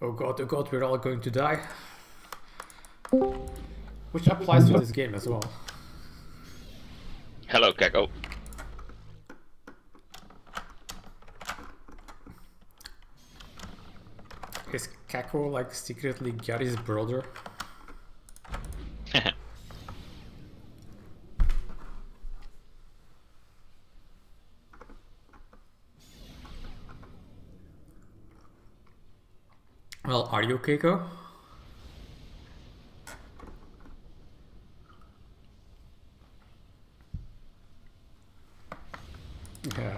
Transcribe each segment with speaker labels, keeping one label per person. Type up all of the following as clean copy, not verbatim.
Speaker 1: Oh god, we're all going to die. Which applies to this game as well.
Speaker 2: Hello, Gecko.
Speaker 1: Is Kako like secretly Gary's brother? Well, are you Keiko? Yeah.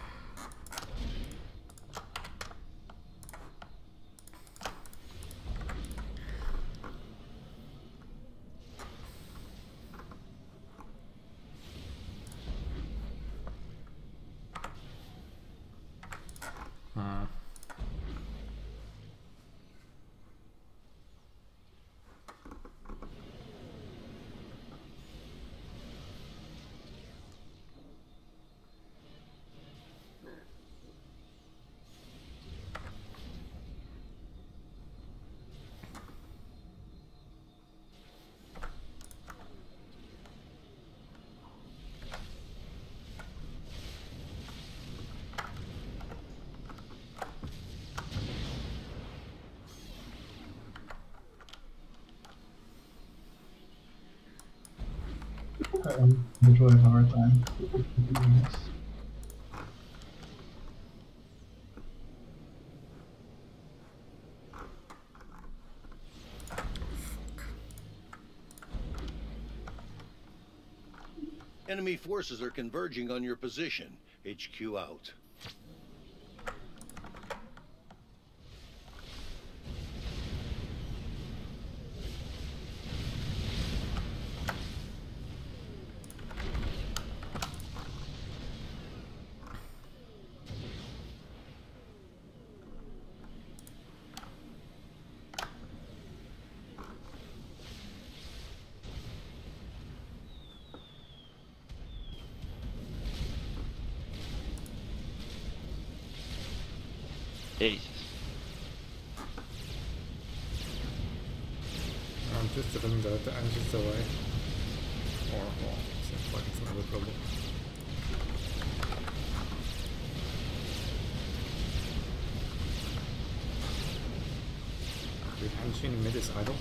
Speaker 3: I'm enjoying a hard time doing this.
Speaker 4: Enemy forces are converging on your position. HQ out.
Speaker 2: Jesus.
Speaker 1: I'm just telling the engines away. Or, well, seems like it's another problem. The engine mid is idle.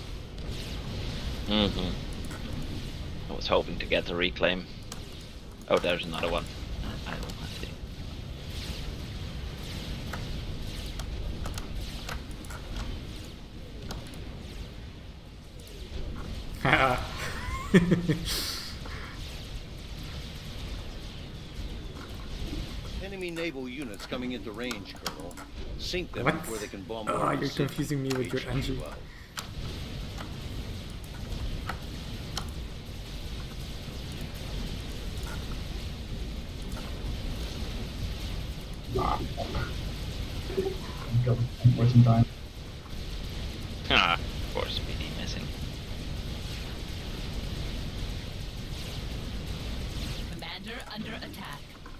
Speaker 2: I was hoping to get the reclaim. Oh, there's another one. I see.
Speaker 4: Enemy naval units coming into range, Colonel. Sink them
Speaker 1: What?
Speaker 4: before they can bomb.
Speaker 1: Ah, you're confusing me with your engine.
Speaker 4: out.
Speaker 3: I'm wasting time.
Speaker 2: Ah, of course, PD missing.
Speaker 5: Commander under attack.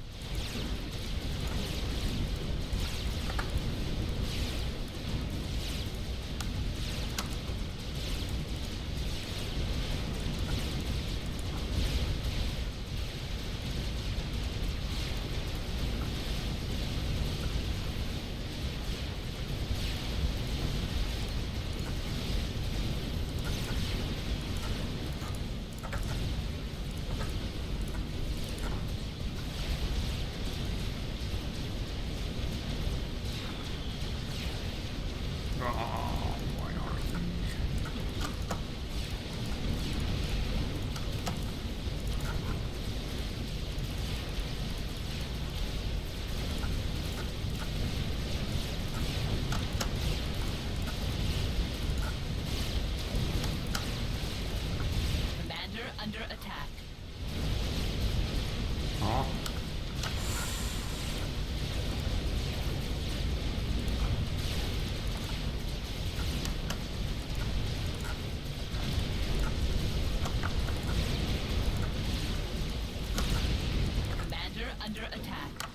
Speaker 5: Commander under attack.
Speaker 1: Oh.
Speaker 5: Commander under attack.